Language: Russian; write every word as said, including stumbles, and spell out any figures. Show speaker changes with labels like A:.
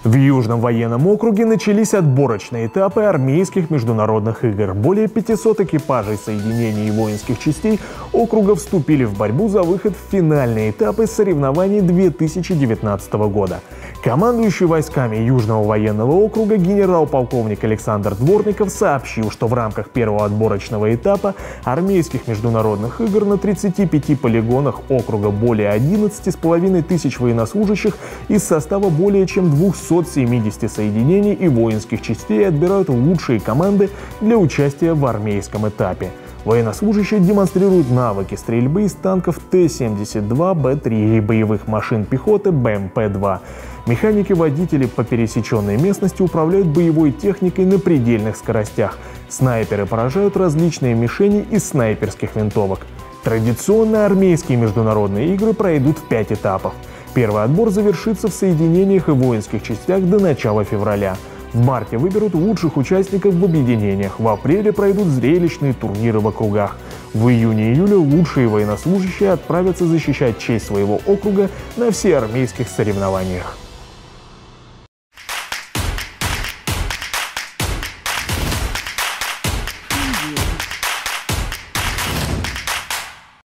A: В Южном военном округе начались отборочные этапы армейских международных игр. Более пятисот экипажей соединений и воинских частей округа вступили в борьбу за выход в финальные этапы соревнований две тысячи девятнадцатого года. Командующий войсками Южного военного округа генерал-полковник Александр Дворников сообщил, что в рамках первого отборочного этапа армейских международных игр на тридцати пяти полигонах округа более одиннадцати с половиной тысяч военнослужащих из состава более чем двухсот семидесяти соединений и воинских частей отбирают лучшие команды для участия в армейском этапе. Военнослужащие демонстрируют навыки стрельбы из танков Т семьдесят два Б три и боевых машин пехоты Б М П два. Механики-водители по пересеченной местности управляют боевой техникой на предельных скоростях. Снайперы поражают различные мишени из снайперских винтовок. Традиционно армейские международные игры пройдут в пять этапов. Первый отбор завершится в соединениях и воинских частях до начала февраля. В марте выберут лучших участников в объединениях. В апреле пройдут зрелищные турниры в округах. В июне-июле лучшие военнослужащие отправятся защищать честь своего округа на всеармейских соревнованиях.